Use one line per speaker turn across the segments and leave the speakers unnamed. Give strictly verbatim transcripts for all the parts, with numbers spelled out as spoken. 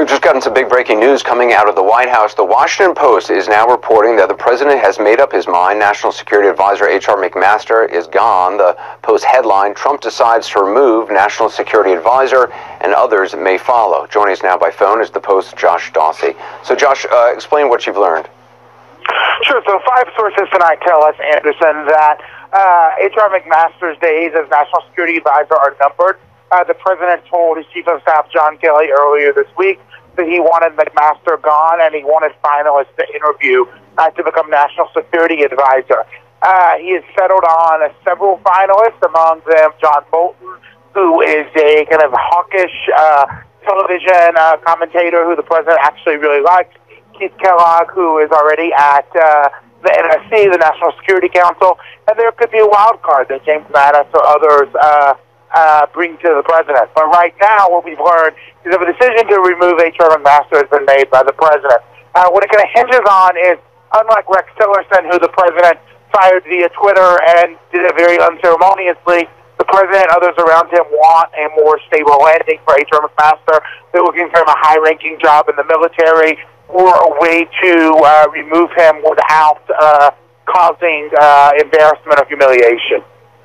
just gotten some big breaking news coming out of the White House. The Washington Post is now reporting that the president has made up his mind. National Security Adviser H R McMaster is gone. The Post headline, Trump decides to remove National Security Adviser and others may follow. Joining us now by phone is the Post's Josh Dawsey. So Josh, uh, explain what you've learned.
Sure. So five sources tonight tell us, Anderson, that uh, H R McMaster's days as National Security Advisor are numbered. Uh, the president told his chief of staff, John Kelly, earlier this week that he wanted McMaster gone and he wanted finalists to interview uh, to become National Security Advisor. Uh, he has settled on uh, several finalists, among them John Bolton, who is a kind of hawkish uh, television uh, commentator who the president actually really likes, Keith Kellogg, who is already at uh, the N S C, the National Security Council, and there could be a wild card that James Mattis or others uh, Uh, bring to the president. But right now, what we've learned is that the decision to remove H R McMaster has been made by the president. Uh, what it kind of hinges on is, unlike Rex Tillerson, who the president fired via Twitter and did it very unceremoniously, the president and others around him want a more stable landing for H R McMaster. They're looking for him a high-ranking job in the military or a way to uh, remove him without uh, causing uh, embarrassment or humiliation.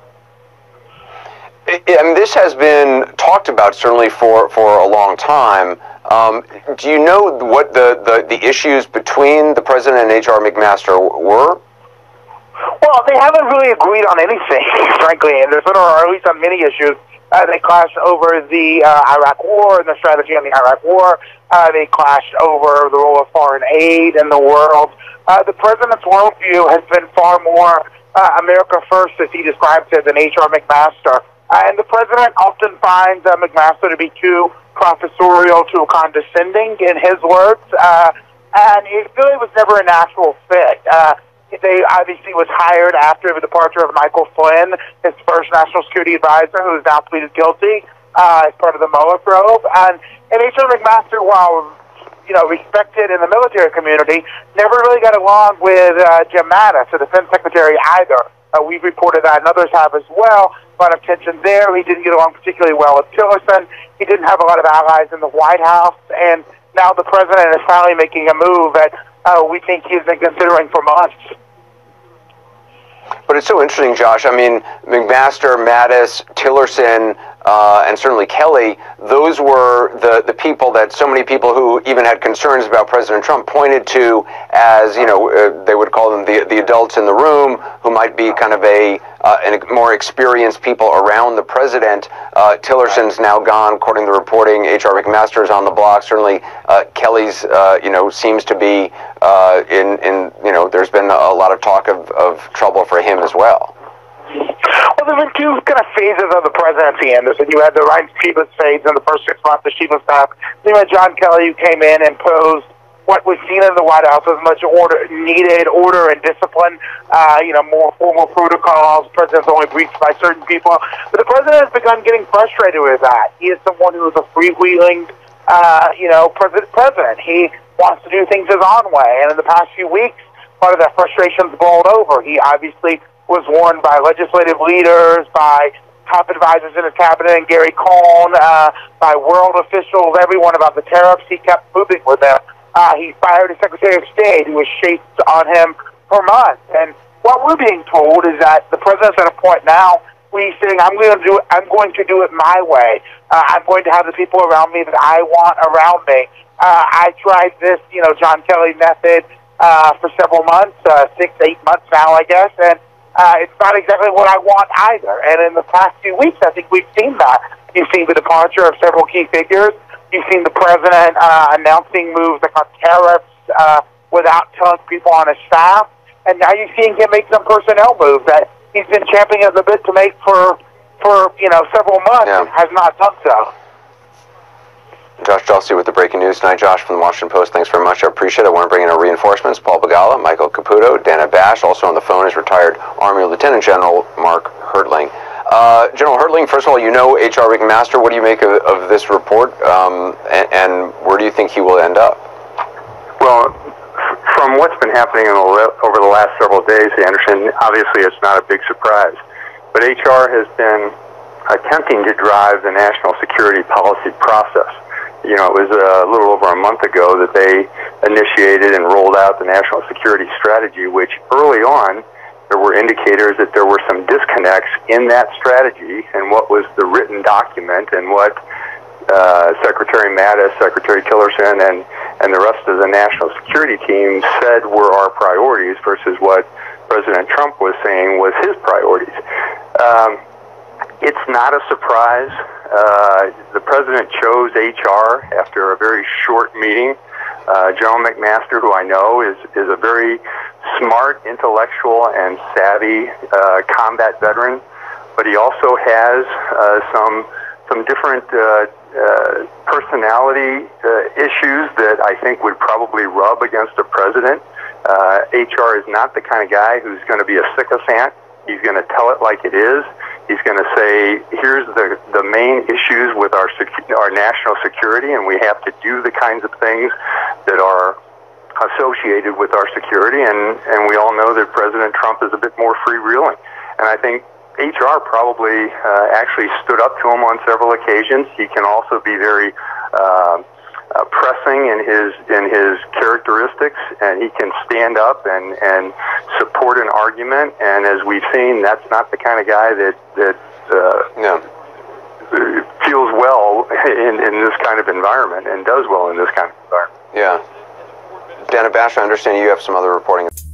I mean, this has been talked about certainly for, for a long time. Um, do you know what the, the, the issues between the president and H R McMaster were?
Well, they haven't really agreed on anything, frankly, Anderson, or at least on many issues. Uh, they clashed over the uh, Iraq War and the strategy on the Iraq War. Uh, they clashed over the role of foreign aid in the world. Uh, the president's worldview has been far more uh, America first, as he describes it, than H R McMaster. Uh, and the president often finds uh, McMaster to be too professorial, too condescending, in his words, uh, and it really was never a natural fit. Uh, they obviously was hired after the departure of Michael Flynn, his first National Security Advisor, who has now pleaded guilty uh, as part of the Mueller probe. And, and H R McMaster, while you know respected in the military community, never really got along with uh, Jim Mattis, the defense secretary, either. Uh, we've reported that, and others have as well. A lot of tension there. He didn't get along particularly well with Tillerson. He didn't have a lot of allies in the White House, and now the president is finally making a move that uh, we think he's been considering for months.
But it's so interesting, Josh. I mean, McMaster, Mattis, Tillerson, uh, and certainly Kelly, those were the, the people that so many people who even had concerns about President Trump pointed to as, you know, uh, they would call them the, the adults in the room who might be kind of a uh, an more experienced people around the president. Uh, Tillerson's now gone, according to the reporting. H R McMaster is on the block. Certainly, uh, Kelly's, uh, you know, seems to be uh, in, in, you know, there's been a lot of talk of, of trouble for him as well.
Well, there have been two kind of phases of the presidency, Anderson. You had the Reince Priebus phase in the first six months of chief of staff. Then you had John Kelly, who came in and posed what was seen in the White House as much order, needed order and discipline, uh, you know, more formal protocols, presidents only briefed by certain people. But the president has begun getting frustrated with that. He is someone who is a freewheeling, uh, you know, president. president. He wants to do things his own way. And in the past few weeks, part of that frustration's boiled over. He obviously was warned by legislative leaders, by top advisors in his cabinet, and Gary Cohn, uh, by world officials, everyone about the tariffs. He kept moving with them. Uh, he fired a Secretary of State who was shaped on him for months. And what we're being told is that the president's at a point now where he's saying, I'm going to do it, I'm going to do it my way. Uh, I'm going to have the people around me that I want around me. Uh, I tried this, you know, John Kelly method uh, for several months, uh, six, eight months now, I guess, and uh, it's not exactly what I want either. And in the past few weeks, I think we've seen that. You've seen the departure of several key figures. You've seen the president uh, announcing moves like on tariffs uh, without telling people on his staff. And now you're seeing him make some personnel moves that he's been champing at the bit to make for, for you know, several months yeah. and has not done so.
Josh Dawsey with the breaking news tonight. Josh from the Washington Post, thanks very much. I appreciate it. I want to bring in our reinforcements. Paul Begala, Michael Caputo, Dana Bash. Also on the phone is retired Army Lieutenant General Mark Hertling. Uh, General Hertling, first of all, you know H R McMaster. What do you make of, of this report, um, and, and where do you think he will end up?
Well, from what's been happening in the, over the last several days, Anderson, obviously it's not a big surprise. But H R has been attempting to drive the national security policy process. you know, it was a little over a month ago that they initiated and rolled out the National Security Strategy, which early on there were indicators that there were some disconnects in that strategy and what was the written document and what uh, Secretary Mattis, Secretary Tillerson, and, and the rest of the national security team said were our priorities versus what President Trump was saying was his priorities. Um, it's not a surprise. Uh, the president chose H R after a very short meeting. Uh, General McMaster, who I know is, is a very smart, intellectual, and savvy uh, combat veteran, but he also has uh, some some different uh, uh, personality uh, issues that I think would probably rub against a president. Uh, H R is not the kind of guy who's going to be a sycophant. He's going to tell it like it is. He's going to say, here's the, the main issues with our secu- our national security, and we have to do the kinds of things that are associated with our security, and, and we all know that President Trump is a bit more freewheeling. And I think H R probably uh, actually stood up to him on several occasions. He can also be very uh, uh, pressing in his in his characteristics, and he can stand up and, and support an argument. And as we've seen, that's not the kind of guy that that uh,
no.
feels well in, in this kind of environment and does well in this kind of environment.
Yeah. Dan Abash, I understand you have some other reporting.